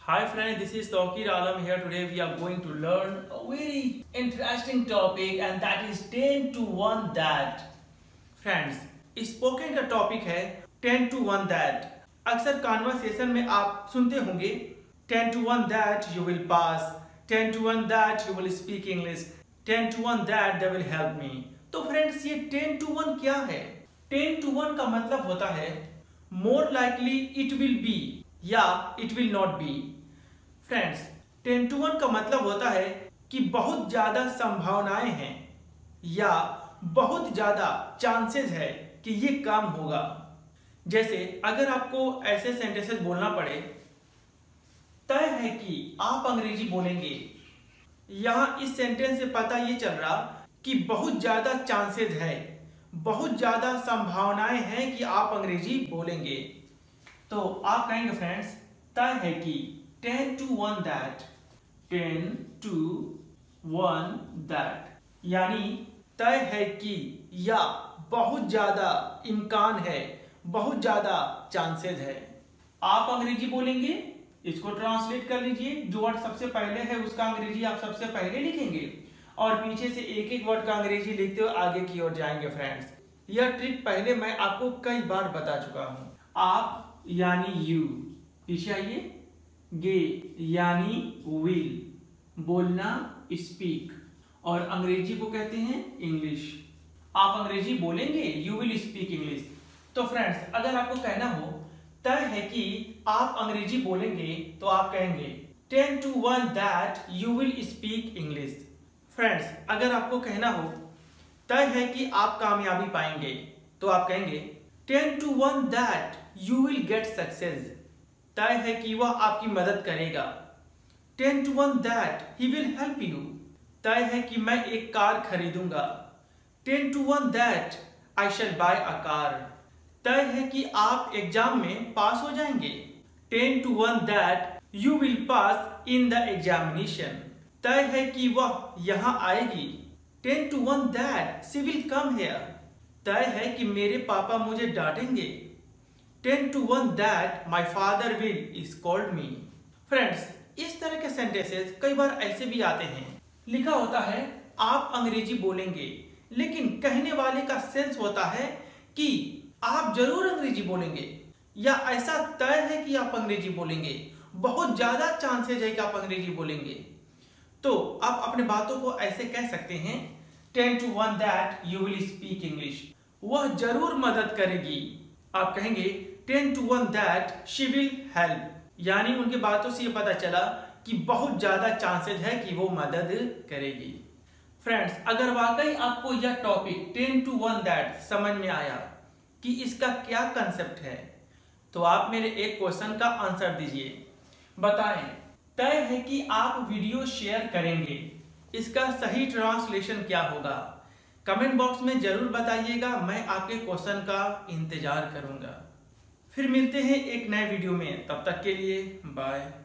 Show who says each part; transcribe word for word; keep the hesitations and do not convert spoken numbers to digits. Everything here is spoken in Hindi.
Speaker 1: Hi friends, this is Tawqir Alam here. Today we are going to learn a very interesting topic and that is ten to one that. Friends, spoken का टॉपिक है ten to one that. अक्सर कॉन्वर्सेशन में आप सुनते होंगे ten to one that you will pass, ten to one that you will speak English, ten to one that they will help me. तो फ्रेंड्स ये ten to one क्या है? ten to one का मतलब होता है more likely it will be या it will not be. Friends ten to one का मतलब होता है कि बहुत ज्यादा संभावनाएं हैं या बहुत ज्यादा चांसेस है कि ये काम होगा. जैसे अगर आपको ऐसे सेंटेंसेस बोलना पड़े, तय है कि आप अंग्रेजी बोलेंगे. यहाँ इस सेंटेंस से पता ये चल रहा कि बहुत ज्यादा चांसेस है, बहुत ज्यादा संभावनाएं हैं कि आप अंग्रेजी बोलेंगे. तो आप कहेंगे फ्रेंड्स तय है कि ten to one that, ten to one that यानी तय है कि या बहुत ज्यादा इम्कान है, बहुत ज्यादा चांसेस है. आप अंग्रेजी बोलेंगे, इसको ट्रांसलेट कर लीजिए. जो वर्ड सबसे पहले है उसका अंग्रेजी आप सबसे पहले लिखेंगे और पीछे से एक एक वर्ड का अंग्रेजी लिखते हुए आगे की ओर जाएंगे. फ्रेंड्स यह ट्रिक पहले मैं आपको कई बार बता चुका हूं. आप यानी यू, पीछे आइए. गे यानी विल, बोलना स्पीक, और अंग्रेजी को कहते हैं इंग्लिश. आप अंग्रेजी बोलेंगे, यू विल स्पीक इंग्लिश. तो फ्रेंड्स अगर आपको कहना हो तय है कि आप अंग्रेजी बोलेंगे तो आप कहेंगे ten to one that you will speak English. Friends अगर आपको कहना हो तय है कि आप कामयाबी पाएंगे तो आप कहेंगे ten to one that you will get success. तय है कि वह आपकी मदद करेगा. ten to one that he will help you. तय है कि मैं एक कार खरीदूंगा. ten to one that I shall buy a car. तय है कि आप एग्जाम में पास हो जाएंगे. ten to one that you will pass in the examination. तय है कि वह यहाँ आएगी. ten to one that she will come here. तय है कि मेरे पापा मुझे डांटेंगे. ten to one that my father will scold me. Friends इस तरह के सेंटेंसेस कई बार ऐसे भी आते हैं. लिखा होता है आप अंग्रेजी बोलेंगे, लेकिन कहने वाले का सेंस होता है कि आप जरूर अंग्रेजी बोलेंगे या ऐसा तय है कि आप अंग्रेजी बोलेंगे, बहुत ज्यादा चांसेस है कि आप अंग्रेजी बोलेंगे. तो आप अपने बातों को ऐसे कह सकते हैं ten to one that you will speak English. वह जरूर मदद करेगी. आप कहेंगे ten to one that she will help. यानी उनके बातों से ये पता चला कि बहुत ज्यादा चांसेस है कि वो मदद करेगी. फ्रेंड्स अगर वाकई आपको यह topic ten to one that समझ में आया कि इसका क्या कंसेप्ट है, तो आप मेरे एक क्वेश्चन का आंसर दीजिए. बताएं तय है कि आप वीडियो शेयर करेंगे, इसका सही ट्रांसलेशन क्या होगा? कमेंट बॉक्स में जरूर बताइएगा. मैं आपके क्वेश्चन का इंतजार करूंगा. फिर मिलते हैं एक नए वीडियो में. तब तक के लिए बाय.